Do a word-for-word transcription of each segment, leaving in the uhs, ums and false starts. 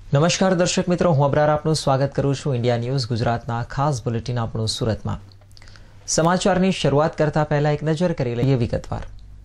નમસ્કાર દર્શક મિત્રો, હું અબરાર આપનું સ્વાગત કરું છું ઇન્ડિયા ન્યૂઝ ગુજરાતના ખાસ બુલેટિન આપણું સુરતમાં. સમાચારની શરૂઆત કરતા પહેલા એક નજર કરી લઈએ વિગતવાર.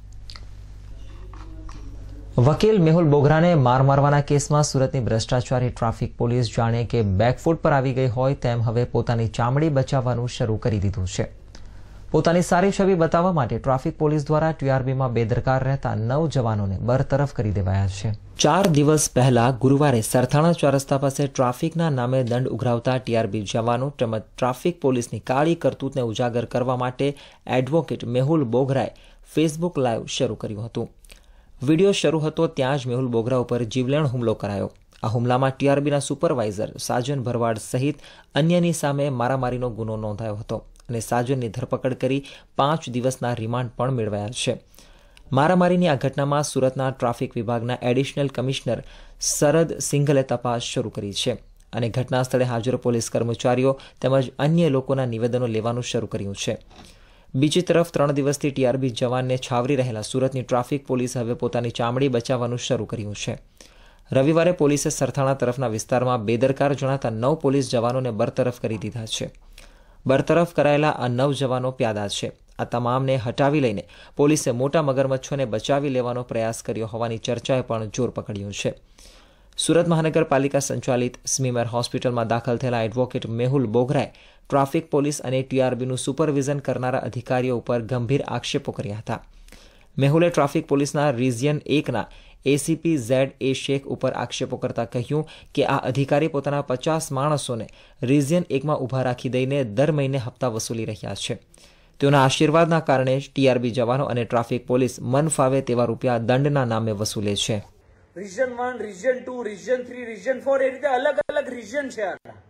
વકીલ મેહુલ બોગરાને માર મારવાના કેસમાં સુરતની ભ્રષ્ટાચારી ટ્રાફિક પોલીસ જાણે કે બેકફૂટ પર આવી ગઈ હોય તેમ હવે પોતાની ચામડી બચાવવાનું શરૂ કરી દીધું છે. પોતાની સારી છબી બતાવવા માટે ટ્રાફિક પોલીસ દ્વારા ટીઆરબીમાં બેદરકાર રહેતા નવ જવાનોને બરતરફ કરી દેવાયા છે. ચાર દિવસ પહેલા ગુરુવારે સરથાણા ચાર રસ્તા પાસે ટ્રાફિકના નામે દંડ ઉઘરાવતા ટીઆરબી જવાનો તેમજ ટ્રાફિક પોલીસની કાળી કરતૂતને ઉજાગર કરવા માટે એડવોકેટ મેહુલ બોગરાએ ફેસબુક લાઈવ શરૂ કર્યું હતું. વિડીયો શરૂ હતો ત્યાં જ મેહુલ બોગરા ઉપર જીવલેણ હુમલો કરાયો. આ હુમલામાં ટીઆરબીના સુપરવાઇઝર સાજન ભરવાડ સહિત અન્યની સામે મારામારીનો ગુનો નોંધાયો હતો અને સાજનની ધરપકડ કરી પાંચ દિવસના રિમાન્ડ પણ મેળવ્યા છે. મારામારીની આ ઘટનામાં સુરતના ટ્રાફિક વિભાગના એડિશનલ કમિશનર શરદ સિંઘલે તપાસ શરૂ કરી છે અને ઘટના સ્થળે હાજર પોલીસ કર્મચારીઓ તેમજ અન્ય લોકોના નિવેદનો લેવાનું શરૂ કર્યું છે. બીજી તરફ ત્રણ દિવસથી ટીઆરબી જવાનને છાવરી રહેલા સુરતની ટ્રાફિક પોલીસે હવે પોતાની ચામડી બચાવવાનું શરૂ કર્યું છે. રવિવારે પોલીસે સરથાણા તરફના વિસ્તારમાં બેદરકાર જણાતા નવ પોલીસ જવાનોને બરતરફ કરી દીધા છે. બરતરફ કરાયેલા આ નવ જવાનો પ્યાદા છે. આ તમામને હટાવી લઈને પોલીસે મોટા મગરમચ્છોને બચાવી લેવાનો પ્રયાસ કર્યો હોવાની ચર્ચાએ પણ જોર પકડ્યું છે. સુરત મહાનગરપાલિકા સંચાલિત સ્મીમેર હોસ્પિટલમાં દાખલ થયેલા એડવોકેટ મેહુલ બોગરાએ ટ્રાફિક પોલીસ અને ટીઆરબીનું સુપરવિઝન કરનારા અધિકારીઓ ઉપર ગંભીર આક્ષેપો કર્યા હતા. મેહુલે ટ્રાફિક પોલીસના રિજિયન એકના એસીપી ઝેડ એ શેખ ઉપર આક્ષેપો કરતા કહ્યું કે આ અધિકારી પોતાના પચાસ માણસોને રિજિયન એકમાં ઊભા રાખી દઈને દર મહિને હપ્તા વસૂલી રહ્યા છે. તેઓના આશીર્વાદના કારણે ટીઆરબી જવાનો અને ટ્રાફિક પોલીસ મન ફાવે તેવા રૂપિયા દંડના નામે વસૂલે છે. Region one, region two, region three, region four એ રીતે અલગ અલગ રિજન છે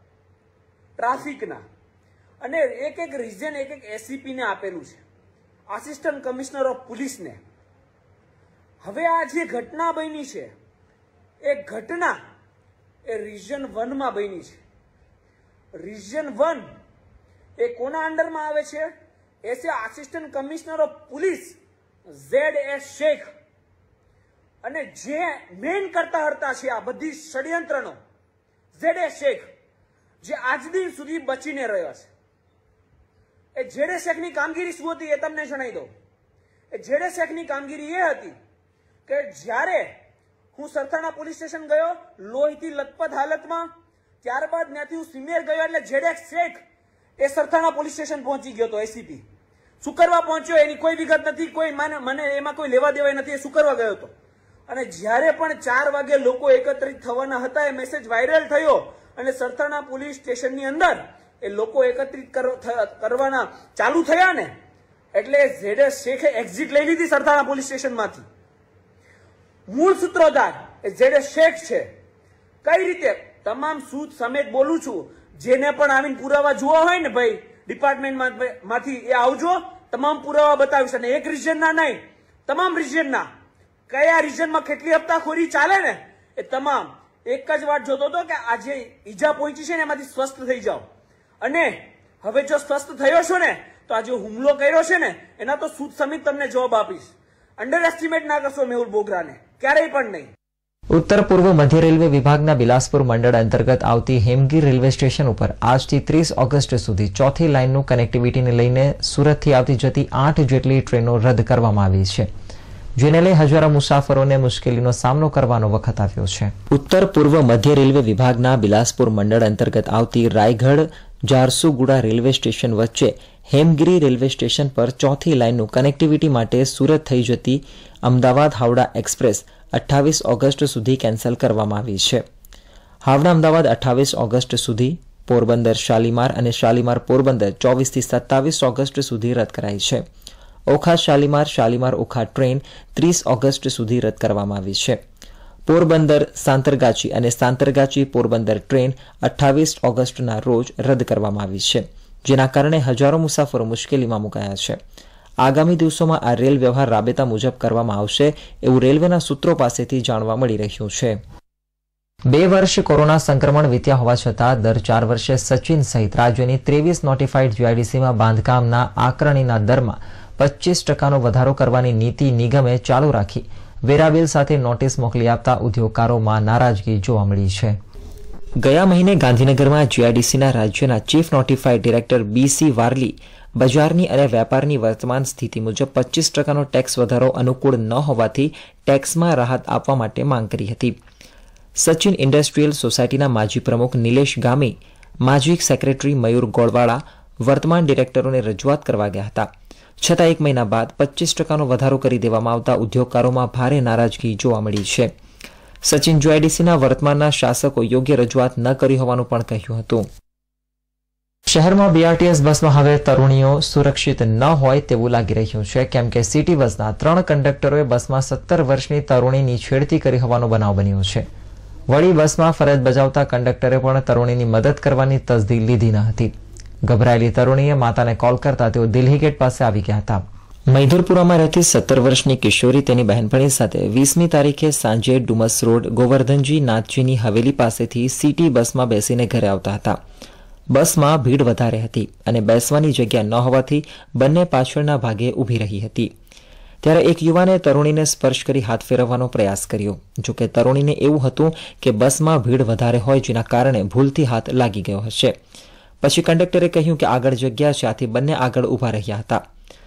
ટ્રાફિકના અને એક એક રિજન એક એક એસીપી ને આપેલું છે, આસિસ્ટન્ટ કમિશનર ઓફ પોલીસને. હવે આ જે ઘટના બની છે એ ઘટના એ રિજન વન માં બની છે. રિજન વન એ કોના અંડરમાં આવે છે? એ છે assistant commissioner of police Z A Shaikh. અને જે મેઇન કરતા હરતા છે આ બધી ષડયંત્રનો ઝેડ એ શેખ, જે આજ દિન સુધી બચીને રહ્યો છે. એ ઝેડ એ શેખની કામગીરી શું હતી એ તમને જણાવી દઉં. એ ઝેડ એ શેખની કામગીરી એ હતી કે જ્યારે હું સરથાણા પોલીસ સ્ટેશન ગયો લોહીથી લથપથ હાલતમાં, ત્યારબાદ ત્યાંથી હું સિમેર ગયો એટલે ઝેડ એ શેખ એ સરથાણા પોલીસ સ્ટેશન પહોંચી ગયો હતો. એસીપી શું કરવા પહોંચ્યો એની કોઈ વિગત નથી, કોઈ મને મને એમાં કોઈ લેવા દેવાય નથી. એ શું કરવા ગયો હતો? અને જ્યારે પણ ચાર વાગે લોકો એકત્રિત થવાના હતા એ મેસેજ વાયરલ થયો અને સરથાણા પોલીસ સ્ટેશનની અંદર એ લોકો એકત્રિત કરવાના ચાલુ થયા ને એટલે ઝેડ એ શેખે એક્ઝિટ લઈ લીધી સરથાણા પોલીસ સ્ટેશનમાંથી. મૂળ સૂત્રધાર એ ઝેડ એ શેખ છે. કઈ રીતે? તમામ સૂત સમેત બોલું છું. જેને પણ આવીને પુરાવા જોવા હોય ને ભાઈ ડિપાર્ટમેન્ટ માંથી એ આવજો, તમામ પુરાવા બતાવીશ. અને એક રિજનના નહીં, તમામ રિજનના કયા રિજનમાં કેટલી હપ્તાખોરી ચાલે ને એ તમામ એક જ વાત જોતો હતો કે આ જે ઈજા પહોંચી છે ને એમાંથી સ્વસ્થ થઈ જાઓ. અને હવે જો સ્વસ્થ થયો છો ને તો આ જે હુમલો કર્યો છે ને એના તો સૂત સમિત તમને જવાબ આપીશ. અંડર એસ્ટિમેટ ના કરશો મેહુલ બોગરાને, ક્યારેય પણ નહીં. ઉત્તર પૂર્વ મધ્ય રેલવે વિભાગના બિલાસપુર મંડળ અંતર્ગત આવતી હેમગીર રેલવે સ્ટેશન ઉપર આજથી ત્રીસ ઓગસ્ટ સુધી ચોથી લાઇનનું કનેક્ટિવિટીને લઈને સુરતથી આવતી જતી આઠ જેટલી ટ્રેનો રદ કરવામાં આવી છે, જેને લઈ હજારો મુસાફરોને મુશ્કેલીનો સામનો કરવાનો વખત આવ્યો છે. ઉત્તર પૂર્વ મધ્ય રેલવે વિભાગના બિલાસપુર મંડળ અંતર્ગત આવતી રાયગઢ જારસુગુડા રેલવે સ્ટેશન વચ્ચે હેમગીરી રેલવે સ્ટેશન પર ચોથી લાઇનનું કનેક્ટિવિટી માટે સુરત થઈ જતી અમદાવાદ હાવડા એક્સપ્રેસ અઠ્ઠાવીસ ઓગસ્ટ સુધી કેન્સલ કરવામાં આવી છે. હાવડા અમદાવાદ અઠ્ઠાવીસ ઓગસ્ટ સુધી, પોરબંદર શાલીમાર અને શાલીમાર પોરબંદર ચોવીસથી સત્તાવીસ ઓગસ્ટ સુધી રદ કરાઈ છે. ઓખા શાલીમાર શાલીમાર ઓખા ટ્રેન ત્રીસ ઓગસ્ટ સુધી રદ કરવામાં આવી છે. પોરબંદર સાંતરગાછી અને સાંતરગાછી પોરબંદર ટ્રેન અઠ્ઠાવીસ ઓગસ્ટના રોજ રદ કરવામાં આવી છે, જેના કારણે હજારો મુસાફરો મુશ્કેલીમાં મુકાયા છે. આગામી દિવસોમાં આ રેલ વ્યવહાર રાબેતા મુજબ કરવામાં આવશે એવું રેલવેના સૂત્રો પાસેથી જાણવા મળી રહ્યું છે. બે વર્ષ કોરોના સંક્રમણ વીત્યા હોવા છતાં દર ચાર વર્ષે સચિન સહિત રાજ્યની ત્રેવીસ નોટિફાઈડ જીઆઈડીસીમાં બાંધકામના આકરણીના દરમાં પચીસ ટકાનો વધારો કરવાની નીતિ નિગમે ચાલુ રાખી વેરા બિલ સાથે નોટિસ મોકલી આપતા ઉદ્યોગકારોમાં નારાજગી જોવા મળી છે. ગયા મહિને ગાંધીનગરમાં જીઆઈડીસીના રાજ્યના chief notified director B C Varli બજારની અને વેપારની વર્તમાન સ્થિતિ મુજબ પચીસ ટકાનો ટેક્સ વધારો અનુકૂળ ન હોવાથી ટેક્સમાં રાહત આપવા માટે માંગ કરી હતી. સચિન ઇન્ડસ્ટ્રીયલ સોસાયટીના માજી પ્રમુખ નિલેશ ગામી, માજી સેક્રેટરી મયુર ગોળવાળા વર્તમાન ડિરેક્ટરોને રજૂઆત કરવા ગયા હતા. છતાં એક મહિના બાદ પચીસ ટકાનો વધારો કરી દેવામાં આવતા ઉદ્યોગકારોમાં ભારે નારાજગી જોવા મળી છે. સચિન જીઆઈડીસીના વર્તમાનના શાસકો યોગ્ય રજૂઆત ન કરી હોવાનું પણ કહ્યું હતું. શહેરમાં બીઆરટીએસ બસમાં હવે તરુણીઓ સુરક્ષિત ન હોય તેવું લાગી રહ્યું છે, કેમ કે સિટી બસના ત્રણ કંડક્ટરોએ બસમાં સત્તર વર્ષની તરુણીની છેડતી કરી હોવાનો બનાવ બન્યો છે. વળી બસમાં ફરજ બજાવતા કંડક્ટરે પણ તરુણીની મદદ કરવાની તસદી લીધી ન હતી. ગભરાયેલી તરુણીએ માતાને કોલ કરતા તેઓ દિલ્હી ગેટ પાસે આવી ગયા હતા. મૈધુરપુરામાં રહેતી સત્તર વર્ષની કિશોરી તેની બહેનપણી સાથે વીસમી તારીખે સાંજે ડુમસ રોડ ગોવર્ધનજી નાથજીની હવેલી પાસેથી સિટી બસમાં બેસીને ઘરે આવતા હતા. બસમાં ભીડ વધારે હતી અને બેસવાની જગ્યા ન હોવાથી બંને પાછળના ભાગે ઊભી રહી હતી. ત્યારે એક યુવાને તરુણીને સ્પર્શ કરી હાથ ફેરવવાનો પ્રયાસ કર્યો. જોકે તરુણીને એવું હતું કે બસમાં ભીડ વધારે હોય, જેના કારણે ભૂલથી હાથ લાગી ગયો હશે. પછી કંડક્ટરે કહ્યું કે આગળ જગ્યા છે, આથી બંને આગળ ઊભા રહ્યા હતા.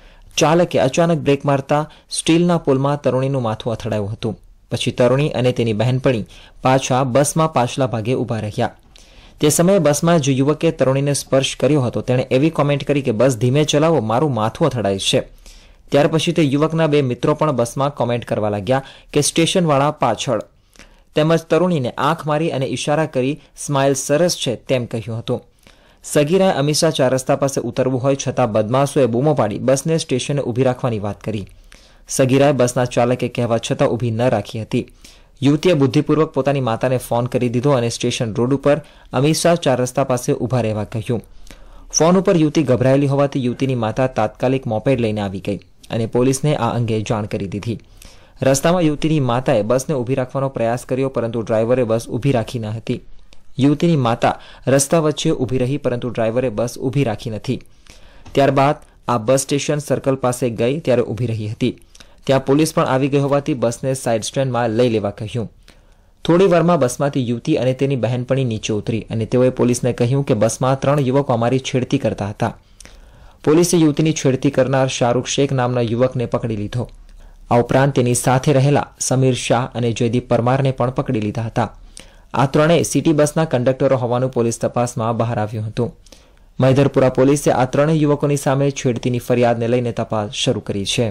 ચાલકે અચાનક બ્રેક મારતા સ્ટીલના પોલમાં તરુણીનું માથું અથડાયું હતું. પછી તરુણી અને તેની બહેનપણી પાછા બસમાં પાછલા ભાગે ઊભા રહ્યા. તે સમયે બસમાં જે યુવકે તરુણીને સ્પર્શ કર્યો હતો તેણે એવી કોમેન્ટ કરી કે બસ ધીમે ચલાવો, મારું માથું અથડાય છે. ત્યાર પછી તે યુવકના બે મિત્રો પણ બસમાં કોમેન્ટ કરવા લાગ્યા કે સ્ટેશનવાળા પાછળ, તેમજ તરુણીને આંખ મારી અને ઇશારા કરી સ્માઇલ સરસ છે તેમ કહ્યું હતું. સગીરાએ અમીષા ચાર રસ્તા પાસે ઉતરવું હોય છતાં બદમાશોએ બૂમો પાડી બસને સ્ટેશને ઊભી રાખવાની વાત કરી. સગીરાએ બસના ચાલકે કહેવા છતાં ઊભી ન રાખી હતી. યુવતીએ બુદ્ધિપૂર્વક પોતાની માતાને ફોન કરી દીધો અને સ્ટેશન રોડ ઉપર અમીષા ચાર રસ્તા પાસે ઊભા રહેવા કહ્યું. ફોન ઉપર યુવતી ગભરાયેલી હોવાથી યુવતીની માતા તાત્કાલિક મોપેડ લઈને આવી ગઈ અને પોલીસને આ અંગે જાણ કરી દીધી. રસ્તામાં યુવતીની માતાએ બસને ઊભી રાખવાનો પ્રયાસ કર્યો, પરંતુ ડ્રાઈવરે બસ ઊભી રાખી ન હતી. યુવતીની માતા રસ્તા વચ્ચે ઊભી રહી, પરંતુ ડ્રાઈવરે બસ ઊભી રાખી નથી. ત્યારબાદ આ બસ સ્ટેશન સર્કલ પાસે ગઈ ત્યારે ઊભી રહી હતી. ત્યાં પોલીસ પણ આવી ગઈ હોવાથી બસને સાઇડ સ્ટેન્ડમાં લઈ લેવા કહ્યું. થોડી વારમાં બસમાંથી યુવતી અને તેની બહેનપણી નીચે ઉતરી અને તેઓએ પોલીસને કહ્યું કે બસમાં ત્રણ યુવકો અમારી છેડતી કરતા હતા. પોલીસે યુવતીની છેડતી કરનાર શાહરૂખ શેખ નામના યુવકને પકડી લીધો. આ ઉપરાંત તેની સાથે રહેલા સમીર શાહ અને જયદીપ પરમારને પણ પકડી લીધા હતા. આ ત્રણેય સિટી બસના કંડક્ટરો હોવાનું પોલીસ તપાસમાં બહાર આવ્યું હતું. મૈધરપુરા પોલીસે આ ત્રણેય યુવકોની સામે છેડતીની ફરિયાદને લઈને તપાસ શરૂ કરી છે.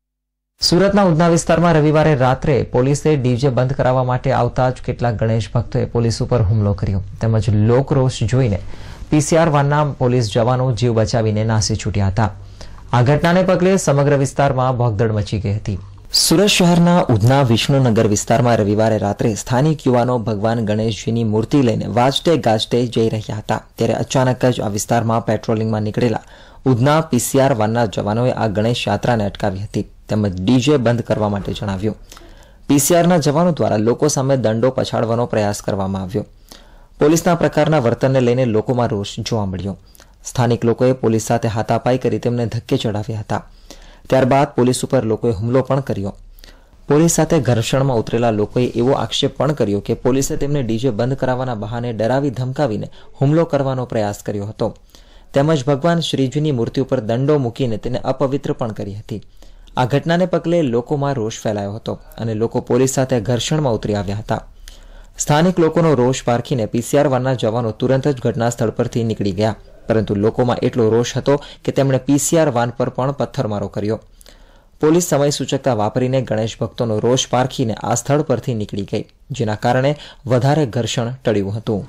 સુરતના ઉધના વિસ્તારમાં રવિવારે રાત્રે પોલીસે ડીજે બંધ કરાવવા માટે આવતા જ કેટલાક ગણેશ ભક્તોએ પોલીસ ઉપર હુમલો કર્યો, તેમજ લોકરોષ જોઈને પીસીઆર વાનના પોલીસ જવાનો જીવ બચાવીને નાસી છૂટ્યા હતા. આ ઘટનાને પગલે સમગ્ર વિસ્તારમાં ભગદડ મચી ગઈ હતી. સુરત શહેરના ઉધના વિષ્ણુનગર વિસ્તારમાં રવિવારે રાત્રે સ્થાનિક યુવાનો ભગવાન ગણેશજીની મૂર્તિ લઈને વાજતે ગાજતે જઈ રહ્યા હતા. ત્યારે અચાનક જ આ વિસ્તારમાં પેટ્રોલિંગમાં નીકળેલા ઉધના પીસીઆર વાનના જવાનોએ આ ગણેશ યાત્રાને અટકાવી હતી, તેમજ ડીજે બંધ કરવા માટે જણાવ્યું. પીસીઆરના જવાનો દ્વારા લોકો સામે દંડો પછાડવાનો પ્રયાસ કરવામાં આવ્યો. પોલીસના પ્રકારના વર્તનને લઈને લોકોમાં રોષ જોવા મળ્યો. સ્થાનિક લોકોએ પોલીસ સાથે હાથાપાઈ કરી તેમને ધક્કે ચડાવ્યા હતા. ત્યારબાદ પોલીસ ઉપર લોકોએ હુમલો પણ કર્યો. પોલીસ સાથે ઘર્ષણમાં ઉતરેલા લોકોએ એવો આક્ષેપ પણ કર્યો કે પોલીસે તેમને ડીજે બંધ કરાવવાના બહાને ડરાવી ધમકાવીને હુમલો કરવાનો પ્રયાસ કર્યો હતો, તેમજ ભગવાન શ્રીજીની મૂર્તિ ઉપર દંડો મૂકીને તેને અપવિત્ર પણ કરી હતી. આ ઘટનાને પગલે લોકોમાં રોષ ફેલાયો હતો અને લોકો પોલીસ સાથે ઘર્ષણમાં ઉતરી આવ્યા હતા. સ્થાનિક લોકોનો રોષ પારખીને પીસીઆર વાનના જવાનો તુરંત જ ઘટના સ્થળ પરથી નીકળી ગયા, પરંતુ લોકોમાં એટલો રોષ હતો કે તેમણે પીસીઆર વાન પર પણ પથ્થરમારો કર્યો. પોલીસ સમય સૂચકતા વાપરીને ગણેશ ભક્તોનો રોષ પારખીને આ સ્થળ પરથી નીકળી ગઈ, જેના કારણે વધારે ઘર્ષણ ટળ્યું હતું.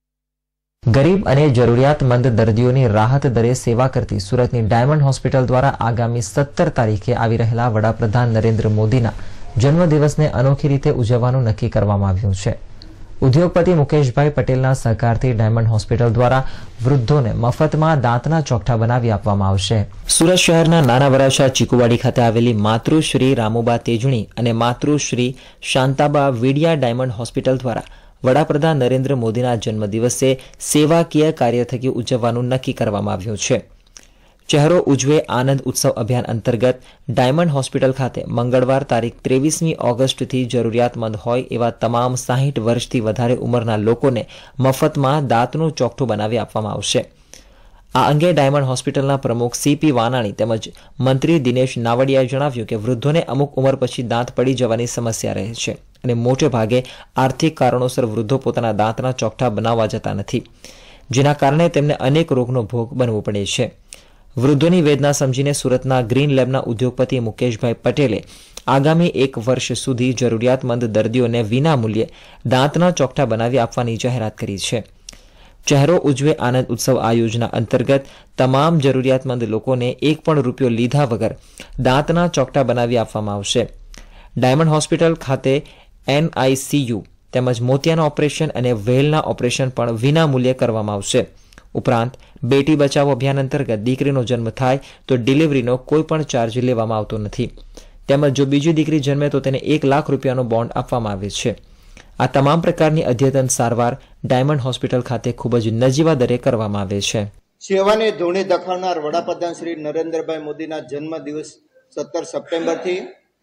ગરીબ અને જરૂરિયાતમંદ દર્દીઓની રાહત દરે સેવા કરતી સુરતની ડાયમંડ હોસ્પિટલ દ્વારા આગામી સત્તર તારીખે આવી રહેલા વડાપ્રધાન નરેન્દ્ર મોદીના જન્મદિવસને અનોખી રીતે ઉજવવાનું નક્કી કરવામાં આવ્યું છે. ઉદ્યોગપતિ મુકેશભાઈ પટેલના સહકારથી ડાયમંડ હોસ્પિટલ દ્વારા વૃદ્ધોને મફતમાં દાંતના ચોકઠા બનાવી આપવામાં આવશે. સુરત શહેરના નાના વરાછા ચીકુવાડી ખાતે આવેલી માતૃશ્રી રામુબા તેજણી અને માતૃશ્રી શાંતાબા વીડિયા ડાયમંડ હોસ્પિટલ દ્વારા વડાપ્રધાન નરેન્દ્ર મોદીના જન્મદિવસે સેવાકીય કાર્ય થકી ઉજવવાનું નક્કી કરવામાં આવ્યું છે. ચહેરો ઉજવે આનંદ ઉત્સવ અભિયાન અંતર્ગત ડાયમંડ હોસ્પિટલ ખાતે મંગળવાર તારીખ ત્રેવીસમી ઓગસ્ટથી જરૂરિયાતમંદ હોય એવા તમામ સાહીઠ વર્ષથી વધારે ઉંમરના લોકોને મફતમાં દાંતનું ચોકઠું બનાવી આપવામાં આવશે. આ અંગે ડાયમંડ હોસ્પિટલના પ્રમુખ સીપી વાનાણી તેમજ મંત્રી દિનેશ નાવડિયાએ જણાવ્યું કે વૃદ્ધોને અમુક ઉંમર પછી દાંત પડી જવાની સમસ્યા રહે છે અને મોટે ભાગે આર્થિક કારણોસર વૃદ્ધો પોતાના દાંતના ચોકઠા બનાવવા જતા નથી, જેના કારણે તેમને અનેક રોગનો ભોગ બનવો પડે છે. વૃદ્ધોની વેદના સમજીને સુરતના ગ્રીન લેબના ઉદ્યોગપતિ મુકેશભાઈ પટેલે આગામી એક વર્ષ સુધી જરૂરિયાતમંદ દર્દીઓને વિનામૂલ્યે દાંતના ચોકઠા બનાવી આપવાની જાહેરાત કરી છે. ચહેરો ઉજવે આનંદ ઉત્સવ આ યોજના અંતર્ગત તમામ જરૂરિયાતમંદ લોકોને એક પણ રૂપિયો લીધા વગર દાંતના ચોકઠા બનાવી આપવામાં આવશે. ડાયમંડ હોસ્પિટલ ખાતે એનઆઈસીયુ તેમજ મોતિયાના ઓપરેશન અને વ્હેલના ઓપરેશન પણ વિનામૂલ્યે કરવામાં આવશે. ઉપરાંત બેટી બચાવો અભિયાન અંતર્ગત દીકરીનો જન્મ થાય તો ડિલિવરીનો કોઈ પણ ચાર્જ લેવામાં આવતો નથી. તેમજ જો બીજી દીકરી જન્મે તો તેને એક લાખ રૂપિયાનો બોન્ડ આપવામાં આવે છે. આ તમામ પ્રકારની અદ્યતન સારવાર ડાયમંડ હોસ્પિટલ ખાતે ખૂબ જ નજીવા દરે કરવામાં આવે છે. સેવાને ધૂણી દખાવનાર વડાપ્રધાન શ્રી નરેન્દ્રભાઈ મોદીના જન્મ દિવસ સત્તર સપ્ટેમ્બરથી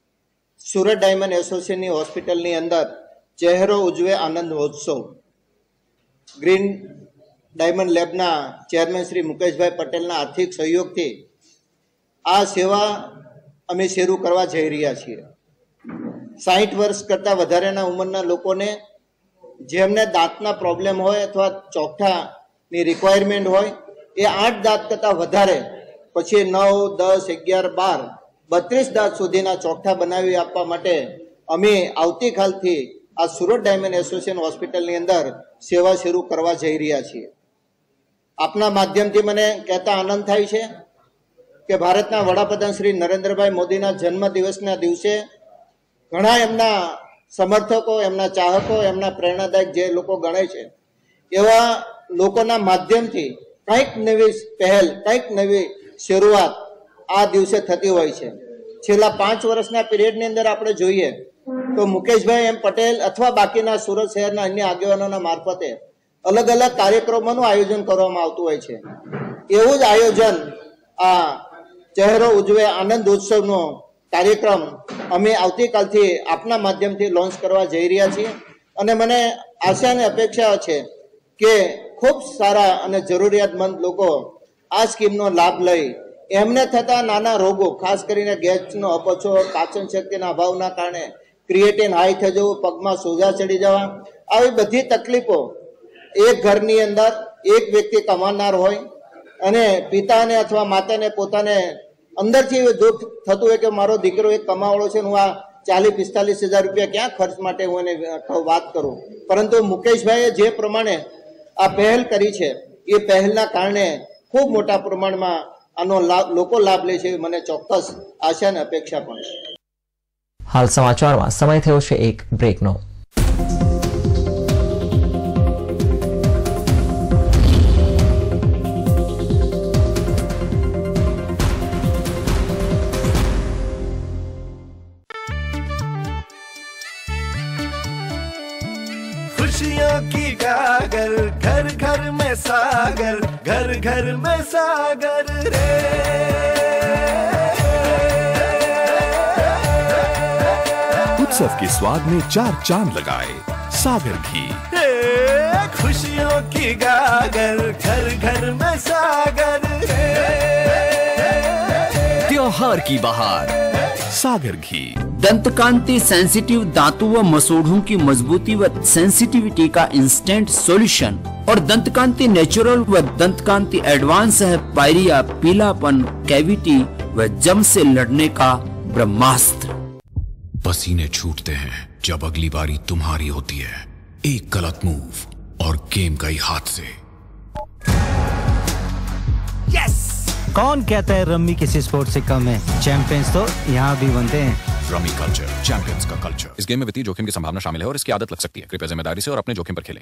સુરત ડાયમંડ એસોસિએશનની હોસ્પિટલની અંદર ચહેરો ઉજવે આનંદ મહોત્સવ ગ્રીન ડાયમંડ લેબના ચેરમેન શ્રી મુકેશભાઈ પટેલના આર્થિક સહયોગથી આ સેવા અમે શરૂ કરવા જઈ રહ્યા છીએ. સાહીઠ વર્ષ કરતાં વધારેના ઉંમરના લોકોને જેમને દાંતના પ્રોબ્લેમ હોય અથવા ચોકઠાની રિક્વાયરમેન્ટ હોય એ આઠ દાંત કરતાં વધારે પછી નવ દસ અગિયાર બાર બત્રીસ દાંત સુધીના ચોકઠા બનાવી આપવા માટે અમે આવતીકાલથી આ સુરત ડાયમંડ એસોસિએશન હોસ્પિટલની અંદર સેવા શરૂ કરવા જઈ રહ્યા છીએ. આપના માધ્યમથી મને કહેતા આનંદ થાય છે કે ભારતના વડાપ્રધાન શ્રી નરેન્દ્રભાઈ મોદીના જન્મદિવસના દિવસે ઘણા એમના સમર્થકો, એમના ચાહકો, એમના પ્રેરણાદાયક જે લોકો ગણે છે એવા લોકોના માધ્યમથી કંઈક નવી પહેલ, કંઈક નવી શરૂઆત આ દિવસે થતી હોય છે. છેલ્લા પાંચ વર્ષના પીરિયડની અંદર આપણે જોઈએ તો મુકેશભાઈ એમ પટેલ અથવા બાકીના સુરત શહેરના અન્ય આગેવાનોના મારફતે અલગ અલગ કાર્યક્રમોનું આયોજન કરવામાં આવતું હોય છે. એવું જ આયોજન આ ચહેરો ઉજવે આનંદ ઉત્સવનો કાર્યક્રમ અમે આવતીકાલથી આપના માધ્યમથી લોન્ચ કરવા જઈ રહ્યા છીએ અને મને આશા અને અપેક્ષા છે કે ખૂબ સારા અને જરૂરિયાતમંદ લોકો આ સ્કીમનો લાભ લઈ એમને થતા નાના રોગો, ખાસ કરીને ગેસનો અપચો, પાચન શક્તિના અભાવના કારણે ક્રિએટિન હાઈ થઈ જવું, પગમાં સોજા ચડી જવા, આવી બધી તકલીફો એક ઘરની અંદર એક વ્યક્તિ કમાનાર હોય અને પિતાને અથવા માતાને પોતાને અંદરથી દુઃખ થતું હોય કે મારો દીકરો એક કમાવાળો છે, હું આ ચાલીસ પિસ્તાલીસ હજાર રૂપિયા ક્યાં ખર્ચ માટે હું એને વાત કરું. પરંતુ મુકેશભાઈએ જે પ્રમાણે આ પહેલ કરી છે એ પહેલના કારણે ખૂબ મોટા પ્રમાણમાં આનો લાભ લોકો લાભ લે છે, મને ચોક્કસ આશા અને અપેક્ષા પણ છે. હાલ સમાચારમાં સમય થયો છે એક બ્રેકનો. खुशियों की गागर घर घर में सागर, घर घर में सागर रे. उत्सव के स्वाद में चार चांद लगाए सागर घी. खुशियों की गागर घर घर में सागर रे. त्योहार की बहार सागर घी. दंतकांति सेंसिटिव दांतों व मसूड़ों की मजबूती व सेंसिटिविटी का इंस्टेंट सॉल्यूशन और दंतकांति नेचुरल व दंतकांति एडवांस है पायरिया, पीलापन, कैविटी व जम से लड़ने का ब्रह्मास्त्र. पसीने छूटते हैं जब अगली बारी तुम्हारी होती है. एक गलत मूव और गेम गई हाथ से. यस. कौन कहता है रम्मी किसी स्पोर्ट से कम है? चैंपियंस तो यहाँ भी बनते हैं. रमी कल्चर, चैंपियंस का कल्चर. इस गेम में वित्तीय जोखिम की संभावना शामिल है और इसकी आदत लग सकती है. कृपया जिम्मेदारी से और अपने जोखिम पर खेलें.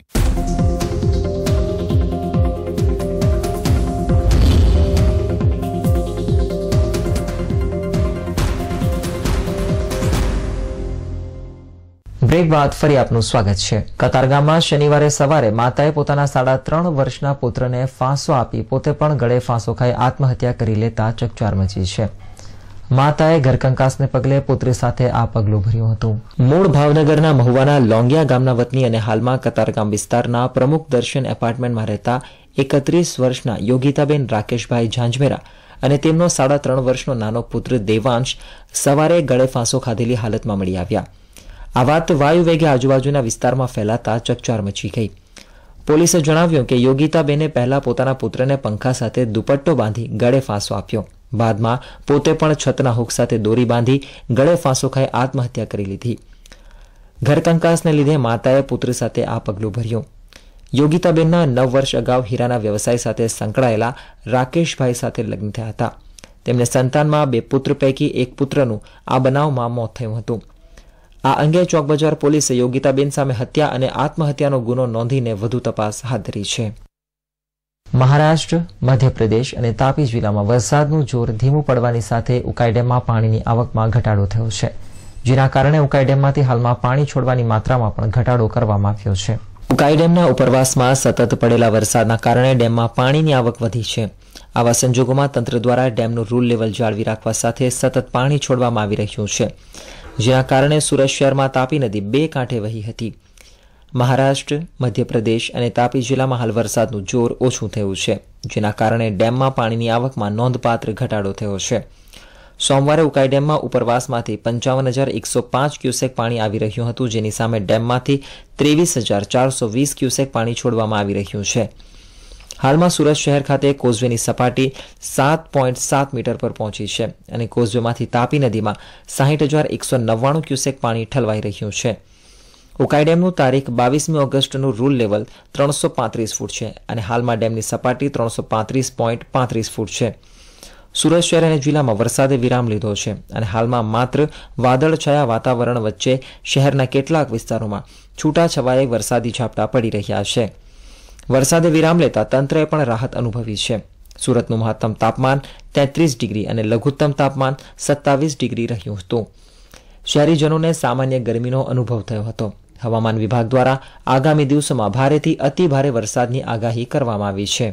બ્રેક બાદ ફરી આપનું સ્વાગત છે। કતારગામમાં શનિવારે સવારે માતાએ પોતાના સાડા ત્રણ વર્ષના પુત્રને ફાંસો આપી પોતે પણ ગળે ફાંસો ખાઈ આત્મહત્યા કરી લેતા ચકચાર મચી છે। માતાએ ઘરકંકાસને પગલે પુત્રી સાથે આ પગલું ભર્યું હતું। મૂળ ભાવનગરના મહુવાના લોંગિયા ગામના વતની અને હાલમાં કતારગામ વિસ્તારના પ્રમુખ દર્શન એપાર્ટમેન્ટમાં રહેતા એકત્રીસ વર્ષના યોગિતાબેન રાકેશભાઈ ઝાંઝમેરા અને તેમનો સાડા ત્રણ વર્ષનો નાનો પુત્ર દેવાંશ સવારે ગળે ફાંસો ખાધેલી હાલતમાં મળી આવ્યા। આ વાત વાયુવેગે આજુબાજુના વિસ્તારમાં ફેલાતા ચકચાર મચી ગઈ। પોલીસે જણાવ્યું કે યોગિતાબેને પહેલા પોતાના પુત્રને પંખા સાથે દુપટ્ટો બાંધી ગળે ફાંસો આપ્યો, બાદમાં પોતે પણ છતના હુક સાથે દોરી બાંધી ગળે ફાંસો ખાઈ આત્મહત્યા કરી લીધી। ઘરકંકાસને લીધે માતાએ પુત્રી સાથે આ પગલું ભર્યું। યોગિતાબેનના નવ વર્ષ અગાઉ હીરાના વ્યવસાય સાથે સંકળાયેલા રાકેશભાઈ સાથે લગ્ન થયા હતા। તેમને સંતાનમાં બે પુત્ર પૈકી એક પુત્રનું આ બનાવમાં મોત થયું હતું। આ અંગે ચોકબજાર પોલીસે યોગિતાબેન સામે હત્યા અને આત્મહત્યાનો ગુનો નોંધીને વધુ તપાસ હાથ ધરી છે। મહારાષ્ટ્ર, મધ્યપ્રદેશ અને તાપી જિલ્લામાં વરસાદનું જોર ધીમું પડવાની સાથે ઉકાઈ ડેમમાં પાણીની આવકમાં ઘટાડો થયો છે, જેના કારણે ઉકાઈ ડેમમાંથી હાલમાં પાણી છોડવાની માત્રામાં પણ ઘટાડો કરવામાં આવ્યો છે। ઉકાઈ ડેમના ઉપરવાસમાં સતત પડેલા વરસાદના કારણે ડેમમાં પાણીની આવક વધી છે। આવા સંજોગોમાં તંત્ર દ્વારા ડેમનું રૂલ લેવલ જાળવી રાખવા સાથે સતત પાણી છોડવામાં આવી રહ્યું છે, જેના કારણે સુરત શહેરમાં તાપી નદી બે કાંઠે વહી હતી। મહારાષ્ટ્ર, મધ્યપ્રદેશ અને તાપી જિલ્લામાં હાલ વરસાદનું જોર ઓછું થયું છે, જેના કારણે ડેમમાં પાણીની આવકમાં નોંધપાત્ર ઘટાડો થયો છે। સોમવારે ઉકાઈ ડેમમાં ઉપરવાસમાંથી પંચાવન હજાર એકસો પાંચ ક્યુસેક પાણી આવી રહ્યું હતું, જેની સામે ડેમમાંથી ત્રેવીસ હજાર ચારસો વીસ ક્યુસેક પાણી છોડવામાં આવી રહ્યું છે। હાલમાં સુરત શહેર ખાતે કોઝવેની સપાટી સાત પોઈન્ટ સાત મીટર પર પહોંચી છે અને કોઝવેમાંથી તાપી નદીમાં સાહીઠ હજાર એકસો નવ્વાણું ક્યુસેક પાણી ઠલવાઈ રહ્યું છે। ઉકાઈ ડેમનું તારીખ બાવીસમી ઓગસ્ટનું રૂલ લેવલ ત્રણસો પાંત્રીસ ફૂટ છે અને હાલમાં ડેમની સપાટી ત્રણસો પાંત્રીસ પોઈન્ટ પાંત્રીસ ફૂટ છે। સુરત શહેર અને જિલ્લામાં વરસાદે વિરામ લીધો છે અને હાલમાં માત્ર વાદળછાયા વાતાવરણ વચ્ચે શહેરના કેટલાક વિસ્તારોમાં છૂટાછવાયે વરસાદી ઝાપટા પડી રહ્યા છે। વરસાદે વિરામ લેતા તંત્રએ પણ રાહત અનુભવી છે। સુરતનું મહત્તમ તાપમાન તેત્રીસ ડિગ્રી અને લઘુત્તમ તાપમાન સત્તાવીસ ડિગ્રી રહ્યું હતું। શહેરીજનોને સામાન્ય ગરમીનો અનુભવ થયો હતો। હવામાન વિભાગ દ્વારા આગામી દિવસોમાં ભારેથી અતિ ભારે વરસાદની આગાહી કરવામાં આવી છે।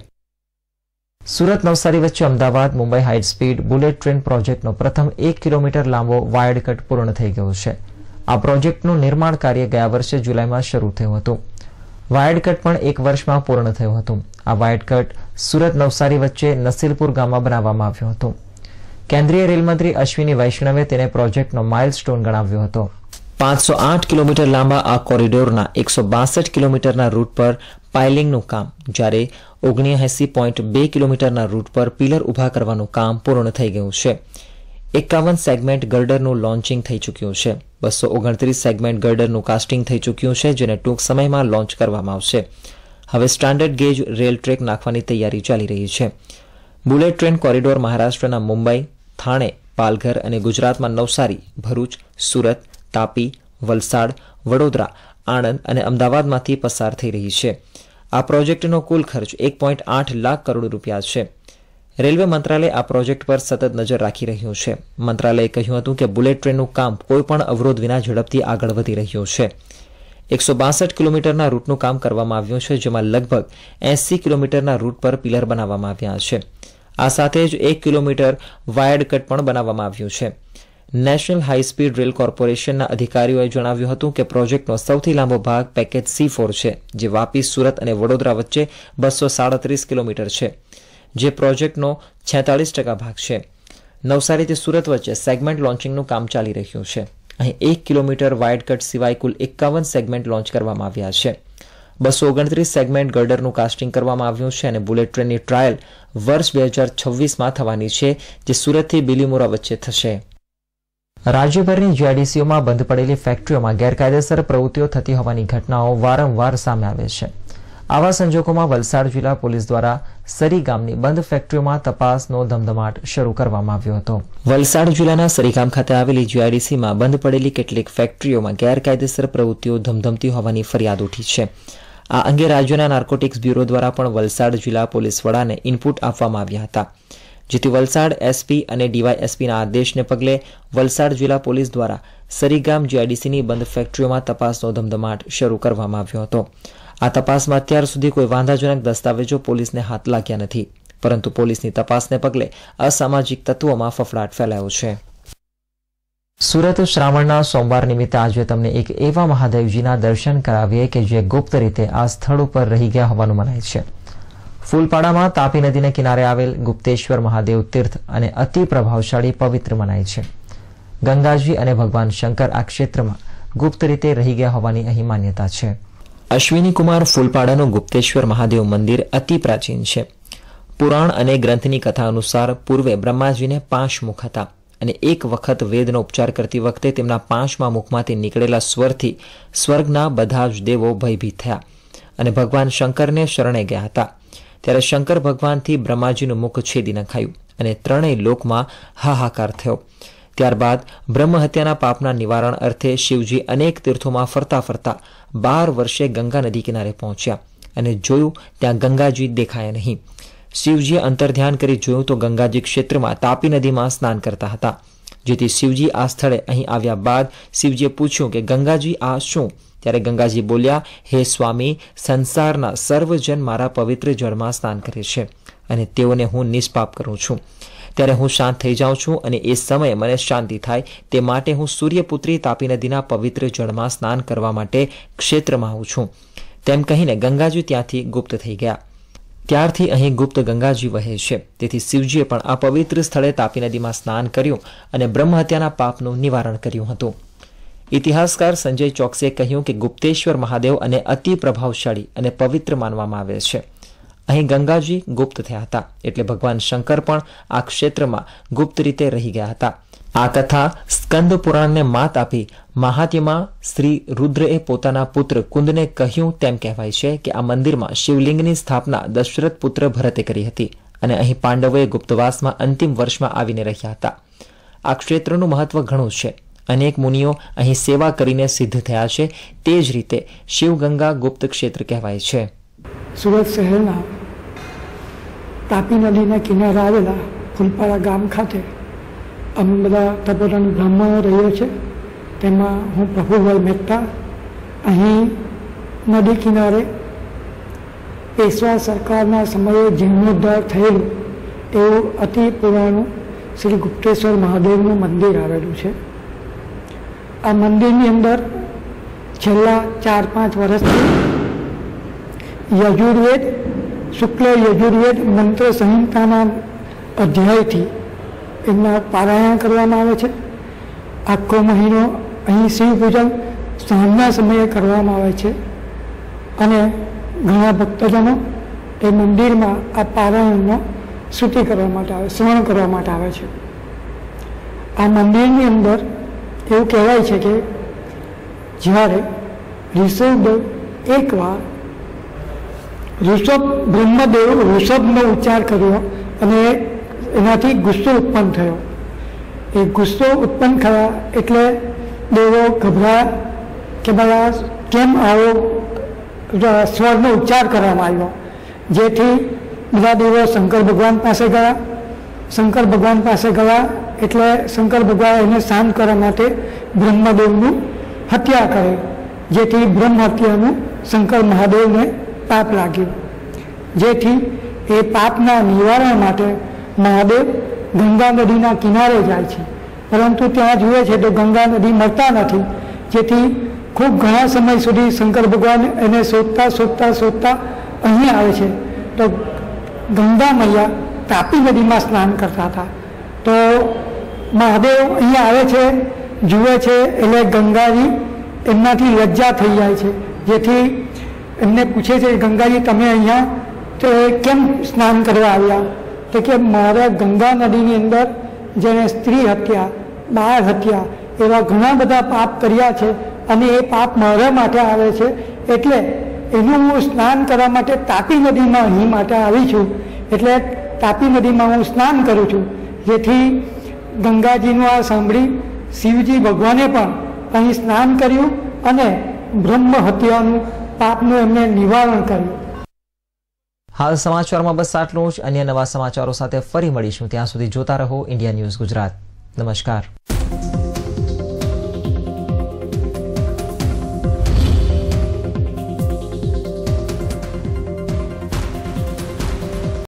સુરત નવસારી વચ્ચે Ahmedabad Mumbai high speed bullet train પ્રોજેક્ટનો પ્રથમ એક કિલોમીટર લાંબો વાયડ કટ પૂર્ણ થઈ ગયો છે। આ પ્રોજેક્ટનું નિર્માણ કાર્ય ગયા વર્ષે જુલાઈમાં શરૂ થયું હતું। વાયડ કટ પણ એક વર્ષમાં પૂર્ણ થયું હતું। આ વાયડ કટ સુરત નવસારી વચ્ચે નસીલપુર ગામમાં બનાવવામાં આવ્યો હતો। કેન્દ્રીય રેલમંત્રી અશ્વિની વૈષ્ણવે તેને પ્રોજેક્ટનો માઇલસ્ટોન ગણાવ્યો હતો। પાંચસો આઠ કિલોમીટર લાંબા આ કોરિડોરના એકસો બાસઠ કિલોમીટરના રૂટ પર પાઇલિંગનું કામ, જ્યારે ઓગણએંસી પોઈન્ટ બે કિલોમીટરના રૂટ પર પિલર ઉભા કરવાનું કામ પૂર્ણ થઈ ગયું છે। એકાવન સેગમેન્ટ ગર્ડરનું લોન્ચિંગ થઈ ચૂક્યું છે। બસો ઓગણત્રીસ સેગમેન્ટ ગર્ડરનું કાસ્ટિંગ થઈ ચૂક્યું છે, જેને ટૂંક સમયમાં લોન્ચ કરવામાં આવશે। હવે સ્ટાન્ડર્ડ ગેજ રેલ ટ્રેક નાખવાની તૈયારી ચાલી રહી છે। બુલેટ ટ્રેન કોરિડોર મહારાષ્ટ્રના મુંબઈ, થાણે, પાલઘર અને ગુજરાતમાં નવસારી, ભરૂચ, સુરત, તાપી, વલસાડ, વડોદરા, આણંદ અને અમદાવાદમાંથી પસાર થઈ રહી છે। આ પ્રોજેક્ટનો કુલ ખર્ચ એક પોઈન્ટ આઠ લાખ કરોડ રૂપિયા છે। રેલવે મંત્રાલય આ પ્રોજેક્ટ પર સતત નજર રાખી રહ્યું છે। મંત્રાલયે કહ્યું હતું કે બુલેટ ટ્રેનનું કામ કોઈપણ અવરોધ વિના ઝડપથી આગળ વધી રહ્યું છે। એકસો બાસઠ કિલોમીટરના રૂટનું કામ કરવામાં આવ્યું છે, જેમાં લગભગ એસી કિલોમીટરના રૂટ પર પિલર બનાવવામાં આવ્યા છે। આ સાથે જ એક કિલોમીટર વાયડ કટ પણ બનાવવામાં આવ્યું છે। નેશનલ હાઈ સ્પીડ રેલ કોર્પોરેશનના અધિકારીઓએ જણાવ્યું હતું કે પ્રોજેક્ટનો સૌથી લાંબો ભાગ પેકેજ સી ફોર છે, જે વાપી, સુરત અને વડોદરા વચ્ચે બસો સાડત્રીસ કિલોમીટર છે, જે પ્રોજેક્ટનો છેતાલીસ ટકા ભાગ છે। નવસારીથી સુરત વચ્ચે સેગમેન્ટ લોન્ચિંગનું કામ ચાલી રહ્યું છે। અહીં એક કિલોમીટર વાઇડ કટ સિવાય કુલ એકાવન સેગમેન્ટ લોન્ચ કરવામાં આવ્યા છે। બસો ઓગણત્રીસ સેગમેન્ટ ગર્ડરનું કાસ્ટિંગ કરવામાં આવ્યું છે અને બુલેટ ટ્રેનની ટ્રાયલ વર્ષ બે હજાર છવ્વીસમાં થવાની છે, જે સુરતથી બિલીમોરા વચ્ચે થશે। રાજ્યભરની જીઆઈડીસીઓમાં બંધ પડેલી ફેક્ટરીઓમાં ગેરકાયદેસર પ્રવૃત્તિઓ થતી હોવાની ઘટનાઓ વારંવાર સામે આવે છે। આવા સંજોગોમાં વલસાડ જિલ્લા પોલીસ દ્વારા સરી ગામની બંધ ફેક્ટરીઓમાં તપાસનો ધમધમાટ શરૂ કરવામાં આવ્યો હતો। વલસાડ જિલ્લાના સરી ગામ ખાતે આવેલી જીઆઈડીસીમાં બંધ પડેલી કેટલીક ફેક્ટરીઓમાં ગેરકાયદેસર પ્રવૃત્તિઓ ધમધમતી હોવાની ફરિયાદ ઉઠી છે। આ અંગે રાજ્યના નાર્કોટિક્સ બ્યુરો દ્વારા પણ વલસાડ જિલ્લા પોલીસ વડાને ઇનપુટ આપવામાં આવ્યા હતા, જેથી વલસાડ એસપી અને ડીવાયએસપીના આદેશને પગલે વલસાડ જિલ્લા પોલીસ દ્વારા સરીગામ જીઆઈડીસીની બંધ ફેક્ટરીઓમાં તપાસનો ધમધમાટ શરૂ કરવામાં આવ્યો હતો. આ તપાસમાં અત્યાર સુધી કોઈ વાંધાજનક દસ્તાવેજો પોલીસને હાથ લાગ્યા નથી, પરંતુ પોલીસની તપાસને પગલે અસામાજિક તત્વોમાં ફફડાટ ફેલાયો છે. સુરત શ્રાવણના સોમવાર નિમિત્તે આજે તમને એક એવા મહાદેવજીના દર્શન કરાવીએ કે જે ગુપ્ત રીતે આ સ્થળ ઉપર રહી ગયા હોવાનું મનાય છે. ફૂલપાડામાં તાપી નદીને કિનારે આવેલ ગુપ્તેશ્વર મહાદેવ તીર્થ અને અતિ પ્રભાવશાળી પવિત્ર મનાય છે. ગંગાજી અને ભગવાન શંકર આ ક્ષેત્રમાં ગુપ્ત રીતે રહી ગયા હોવાની અહીં માન્યતા છે. અશ્વિની કુમાર ફૂલપાડાનું ગુપ્તેશ્વર મહાદેવ મંદિર અતિ પ્રાચીન છે. પુરાણ અને ગ્રંથની કથા અનુસાર પૂર્વે બ્રહ્માજીને પાંચ મુખ હતા અને એક વખત વેદનો ઉપચાર કરતી વખતે તેમના પાંચમા મુખમાંથી નીકળેલા સ્વરથી સ્વર્ગના બધા જ દેવો ભયભીત થયા અને ભગવાન શંકરને શરણે ગયા હતા. ત્યારે શંકર ભગવાનથી બ્રહ્માજીનું મુખ છેદી નખાયું અને ત્રણેય લોકમાં હાહાકાર થયો. ત્યારબાદ બ્રહ્મ હત્યાના પાપના નિવારણ અર્થે શિવજી અનેક તીર્થોમાં ફરતા ફરતા બાર વર્ષે ગંગા નદી કિનારે પહોંચ્યા અને જોયું ત્યાં ગંગાજી દેખાયા નહીં. શિવજીએ અંતર્ધ્યાન કરી જોયું તો ગંગાજી ક્ષેત્રમાં તાપી નદીમાં સ્નાન કરતા હતા. જેથી શિવજી આ સ્થળે અહીં આવ્યા બાદ શિવજીએ પૂછ્યું કે ગંગાજી આ શું? ત્યારે ગંગાજી બોલ્યા, હે સ્વામી, સંસારના સર્વજન મારા પવિત્ર જળમાં સ્નાન કરે છે અને તેઓને હું નિષ્પાપ કરું છું. ત્યારે હું શાંત થઈ જાઉં છું અને એ સમયે મને શાંતિ થાય તે માટે હું સૂર્યપુત્રી તાપી નદીના પવિત્ર જળમાં સ્નાન કરવા માટે ક્ષેત્રમાં આવું છું. તેમ કહીને ગંગાજી ત્યાંથી ગુપ્ત થઈ ગયા. ત્યારથી અહીં ગુપ્ત ગંગાજી વહે છે. તેથી શિવજીએ પણ આ પવિત્ર સ્થળે તાપી નદીમાં સ્નાન કર્યું અને બ્રહ્મ હત્યાના પાપનું નિવારણ કર્યું હતું. ઇતિહાસકાર સંજય ચોકસીએ કહ્યું કે ગુપ્તેશ્વર મહાદેવ અને અતિ પ્રભાવશાળી અને પવિત્ર માનવામાં આવે છે. અહીં ગંગાજી ગુપ્ત થયા હતા એટલે ભગવાન શંકર પણ આ ક્ષેત્રમાં ગુપ્ત રીતે રહી ગયા હતા. આ કથા સ્કંદ પુરાણને માત આપી મહાત્મ્યમાં શ્રી રુદ્રએ પોતાના પુત્ર કુંદને કહ્યું તેમ કહેવાય છે કે આ મંદિરમાં શિવલિંગની સ્થાપના દશરથ પુત્ર ભરતે કરી હતી અને અહીં પાંડવોએ ગુપ્તવાસમાં અંતિમ વર્ષમાં આવીને રહ્યા હતા. આ ક્ષેત્રનું મહત્વ ઘણું છે. અનેક મુનિઓ અહીં સેવા કરીને સિદ્ધ થયા છે. તે જ રીતે શિવગંગા ગુપ્ત ક્ષેત્ર કહેવાય છે. સુરત શહેરના તાપી નદીના કિનારે આવેલા ફૂલપાડા ગામ ખાતે અમે બધા તપોધન બ્રાહ્મણો રહીએ છીએ. તેમાં હું પ્રભુભાઈ મહેતા. અહીં નદી કિનારે પેશવા સરકારના સમયે જીર્ણોદ્ધાર થયેલું એવું અતિ પુરાણું શ્રી ગુપ્તેશ્વર મહાદેવનું મંદિર આવેલું છે. આ મંદિરની અંદર છેલ્લા ચાર પાંચ વર્ષથી યજુર્વેદ શુક્લ યજુર્વેદ મંત્ર સંહિતાના અધ્યાયથી એમના પારાયણ કરવામાં આવે છે. આખો મહિનો અહીં શિવ પૂજન સાંજના સમયે કરવામાં આવે છે અને ઘણા ભક્તજનો એ મંદિરમાં આ પારાયણનો સ્તુતિ કરવા માટે આવે શ્રવણ કરવા માટે આવે છે. આ મંદિરની અંદર એવું કહેવાય છે કે જ્યારે ઋષભદેવ એકવાર ઋષભ બ્રહ્મદેવ ઋષભનો ઉચ્ચાર કર્યો અને એનાથી ગુસ્સો ઉત્પન્ન થયો. એ ગુસ્સો ઉત્પન્ન થયા એટલે દેવો ગભરાયા કે ભાઈ કેમ આવો સ્વરનો ઉચ્ચાર કરવામાં આવ્યો. જેથી બધા દેવો શંકર ભગવાન પાસે ગયા. શંકર ભગવાન પાસે ગયા એટલે શંકર ભગવાન એને શાંત કરવા માટે બ્રહ્મદેવનું હત્યા કરે. જેથી બ્રહ્મ હત્યાનું શંકર મહાદેવને પાપ લાગ્યું. જેથી એ પાપના નિવારણ માટે મહાદેવ ગંગા નદીના કિનારે જાય છે, પરંતુ ત્યાં જુએ છે તો ગંગા નદી મળતા નથી. જેથી ખૂબ ઘણા સમય સુધી શંકર ભગવાન એને શોધતા શોધતા શોધતા અહીં આવે છે. તો ગંગા મૈયા તાપી નદીમાં સ્નાન કરતા હતા. તો મહાદેવ અહીંયા આવે છે, જુએ છે એટલે ગંગાજી એમનાથી લજ્જા થઈ જાય છે. જેથી એમને પૂછે છે ગંગાજી તમે અહીંયા તો કેમ સ્નાન કરવા આવ્યા? તો કે મારા ગંગા નદીની અંદર જેણે સ્ત્રી હત્યા, બાળ હત્યા એવા ઘણા બધા પાપ કર્યા છે અને એ પાપ મારા માટે આવે છે, એટલે એનું હું સ્નાન કરવા માટે તાપી નદીમાં અહીં માટે આવી છું. એટલે તાપી નદીમાં હું સ્નાન કરું છું. જેથી ગંગાજીનું આ સાંભળી શિવજી ભગવાને પણ અહીં સ્નાન કર્યું અને બ્રહ્મ હત્યાનું પાપનું એમને નિવારણ કર્યું. હાલ સમાચારમાં બસ આટલું જ. અન્ય નવા સમાચારો સાથે ફરી મળીશું. ત્યાં સુધી જોતા રહો ઇન્ડિયા ન્યૂઝ ગુજરાત. નમસ્કાર.